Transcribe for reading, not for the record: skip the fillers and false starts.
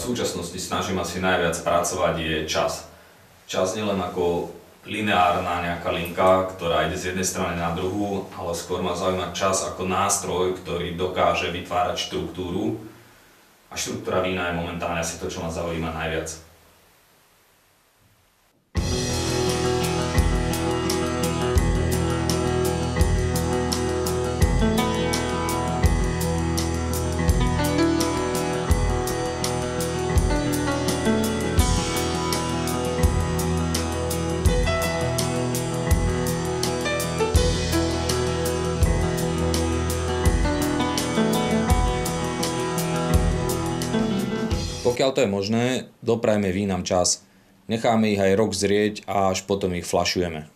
v súčasnosti snažím asi najviac pracovať, je čas. Čas nielen ako lineárna nejaká linka, ktorá ide z jednej strany na druhú, ale skôr ma zaujíma čas ako nástroj, ktorý dokáže vytvárať štruktúru. A štruktúra vína je momentálne asi to, čo ma zaujíma najviac. Pokiaľ to je možné, doprajme vínam čas. Necháme ich aj rok zrieť a až potom ich fľašujeme.